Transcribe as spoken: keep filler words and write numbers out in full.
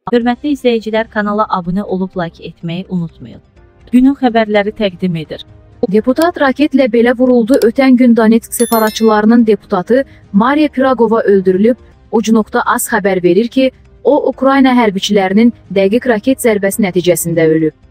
Hörmətli izləyicilər, kanala abunə olub like etməyi unutmayın. Günün xəbərləri təqdim edir. Deputat raketlə belə vuruldu. Ötən gün Donetsk separatçılarının deputatı Mariya Piraqova öldürülüb. Ucnokta az xəbər verir ki, o, Ukrayna hərbiçilərinin dəqiq raket zərbəsi nəticəsində ölüb.